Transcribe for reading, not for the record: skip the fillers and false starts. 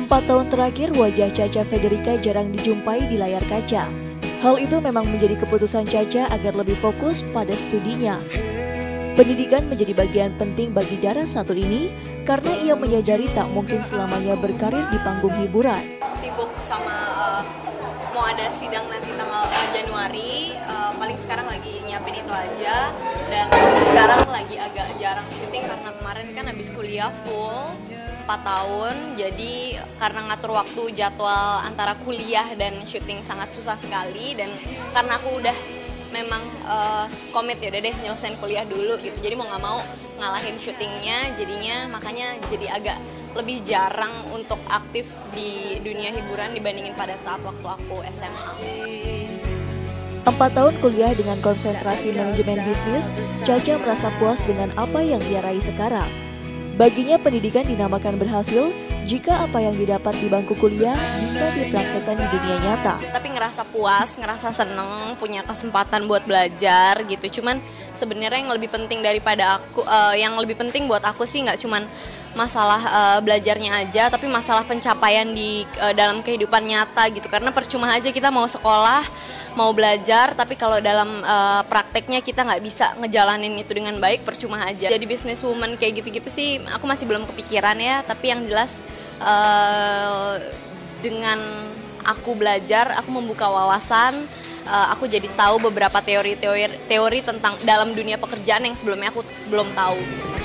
4 tahun terakhir, wajah Caca Federica jarang dijumpai di layar kaca. Hal itu memang menjadi keputusan Caca agar lebih fokus pada studinya. Pendidikan menjadi bagian penting bagi Dara satu ini karena ia menyadari tak mungkin selamanya berkarir di panggung hiburan. Sibuk sama mau ada sidang nanti tanggal Januari, paling sekarang lagi nyiapin itu aja. Dan sekarang lagi agak jarang syuting karena kemarin kan habis kuliah full 4 tahun, jadi karena ngatur waktu jadwal antara kuliah dan syuting sangat susah sekali. Dan karena aku udah memang komit, ya udah deh nyelesain kuliah dulu gitu, jadi mau nggak mau ngalahin syutingnya, jadinya makanya jadi agak lebih jarang untuk aktif di dunia hiburan dibandingin pada saat waktu aku SMA. 4 tahun kuliah dengan konsentrasi manajemen bisnis, Caca merasa puas dengan apa yang dia raih sekarang. Baginya pendidikan dinamakan berhasil jika apa yang didapat di bangku kuliah bisa dipraktekkan di dunia nyata. Tapi ngerasa puas, ngerasa seneng, punya kesempatan buat belajar gitu. Cuman sebenarnya yang lebih penting daripada aku, yang lebih penting buat aku sih nggak cuman masalah belajarnya aja, tapi masalah pencapaian di dalam kehidupan nyata gitu. Karena percuma aja kita mau sekolah, mau belajar, tapi kalau dalam prakteknya kita nggak bisa ngejalanin itu dengan baik, percuma aja. Jadi businesswoman kayak gitu-gitu sih aku masih belum kepikiran ya, tapi yang jelas dengan aku belajar, aku membuka wawasan, aku jadi tahu beberapa teori tentang dalam dunia pekerjaan yang sebelumnya aku belum tahu.